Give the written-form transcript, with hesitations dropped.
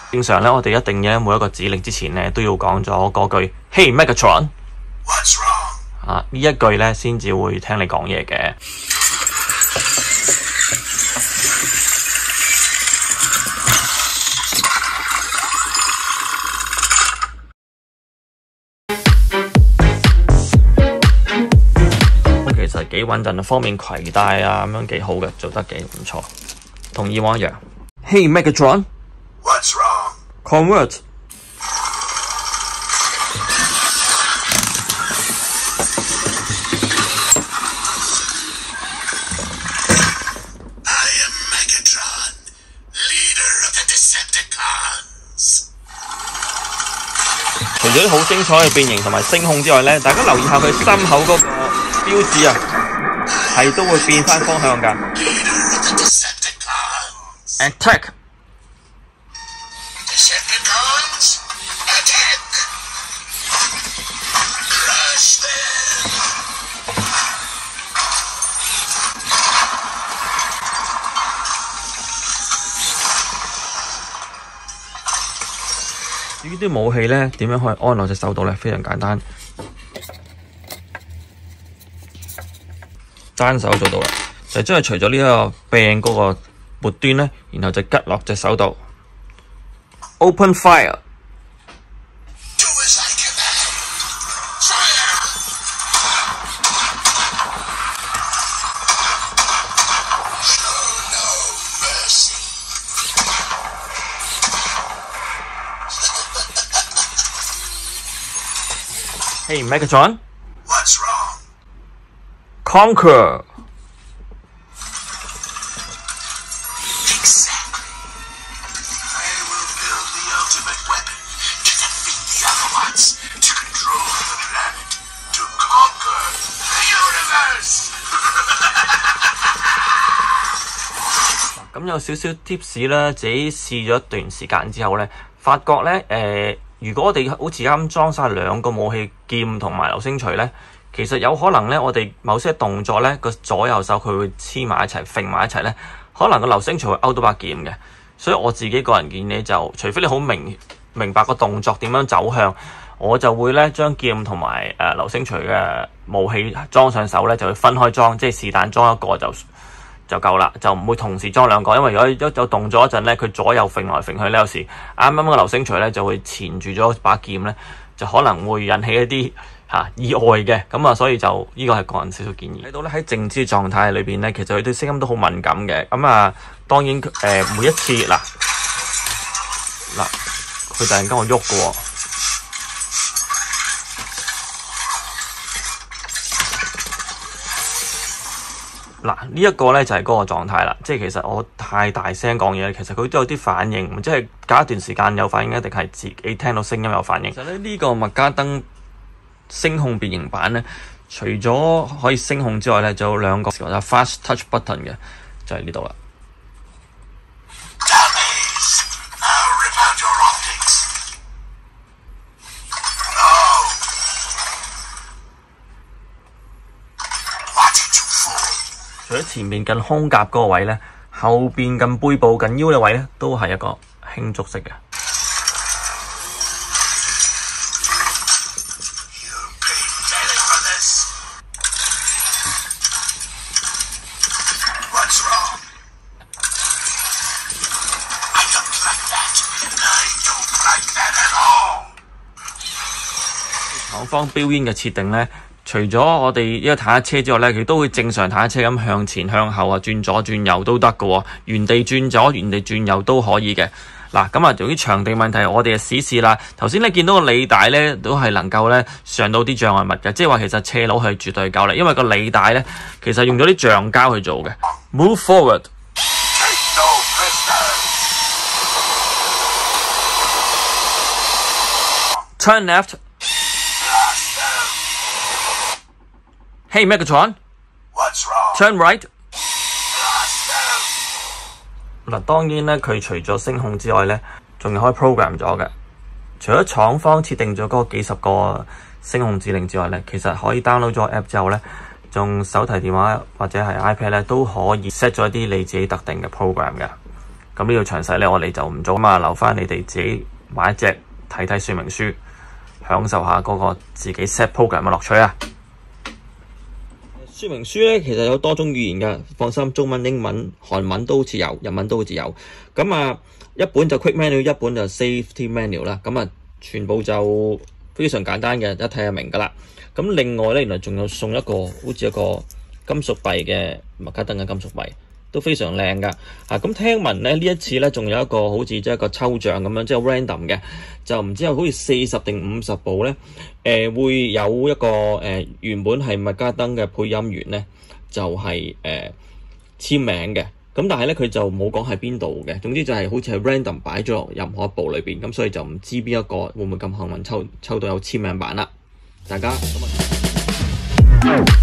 正常咧，我哋一定嘅每一個指令之前咧都要講咗嗰句 Hey Megatron。What's wrong？ 啊，呢一句咧先至會聽你講嘢嘅。其實幾穩陣，方便攜帶啊，咁樣幾好嘅，做得幾唔錯。同以往一樣。Hey Megatron。What's wrong? Convert. I am Megatron, leader of the Decepticons. 除咗啲好精彩嘅變形同埋聲控之外咧，大家留意下佢心口嗰個標誌啊，係都會變翻方向㗎。Attack。呢啲武器咧點樣可以安落隻手度咧？非常簡單，單手做到啦，就將佢除咗呢個柄嗰個末端咧，然後就吉落隻手度。Open fire。Hey Megatron. What's wrong? Conquer. Exactly. I will build the ultimate weapon to defeat the Autobots, to control the planet, to conquer the universe. 咁有少少 tips 啦，自己試咗一段時間之後咧，發覺咧如果我哋好似啱裝晒兩個武器劍同埋流星錘咧，其實有可能咧，我哋某些動作咧個左右手佢會黐埋一齊，揈埋一齊咧，可能個流星錘會勾到把劍嘅。所以我自己個人建議就，除非你好明白個動作點樣走向，我就會咧將劍同埋流星錘嘅武器裝上手咧，就會分開裝，即係是但裝一個就夠啦，就唔會同時裝兩個，因為如果一有動咗一陣咧，佢左右揈來揈去咧，有時啱啱個流星錘咧就會纏住咗把劍咧，就可能會引起一啲意外嘅，咁啊，所以就呢個係個人少少建議。睇到咧喺靜止狀態裏邊咧，其實佢對聲音都好敏感嘅，咁啊，當然每一次嗱，佢突然間會喐嘅喎。嗱，呢一個咧就係嗰個狀態啦，即係其實我太大聲講嘢，其實佢都有啲反應，即係隔一段時間有反應，一定係自己聽到聲音有反應。其實咧呢個麥加登聲控變形版咧，除咗可以聲控之外咧，仲有兩個 fast touch button 嘅，就係呢度啦。除咗前面近胸甲嗰個位咧，後邊近背部近腰嘅位咧，都係一個輕觸式嘅。廠方標煙嘅設定咧。除咗我哋呢個坦克車之外咧，佢都會正常坦克車咁向前向後啊，轉左轉右都得嘅喎，原地轉左原地轉右都可以嘅。嗱，咁啊，由於場地問題，我哋就試啦。頭先你見到個履帶咧，都係能夠咧上到啲障礙物嘅，即係話其實斜路係絕對夠啦，因為個履帶咧其實用咗啲橡膠去做嘅。Move forward. Turn left. Hey Megatron. What's wrong? Turn right. 嗱，當然咧，佢除咗聲控之外咧，仲可以 program 咗嘅。除咗廠方設定咗嗰幾十個聲控指令之外咧，其實可以 download 咗 app 之後咧，用手提電話或者係 iPad 咧都可以 set 咗一啲你自己特定嘅 program 嘅。 咁呢個詳細咧，我哋就唔做啊嘛，留翻你哋自己買一隻睇睇說明書，享受下嗰個自己 set program 嘅樂趣啊！說明書咧其實有多種語言㗎，放心，中文、英文、韓文都好似有，日文都好似有。咁啊，一本就 quick manual，一本就 safety manual 啦。咁啊，全部就非常簡單嘅，一睇就明㗎啦。咁另外咧，原來仲有送一個好似一個金屬幣嘅麥卡登嘅金屬幣，都非常靚㗎。咁聽聞咧呢一次咧仲有一個好似即係一個抽獎咁樣，即係 random 嘅，就唔知有好似40定50部咧，會有一個原本係麥卡登嘅配音員咧，就係簽名嘅。咁但係咧佢就冇講喺邊度嘅，總之就係好似係 random 擺咗落任何一部裏邊，咁所以就唔知邊一個會唔會咁幸運抽到有簽名版啦。大家咁啊〜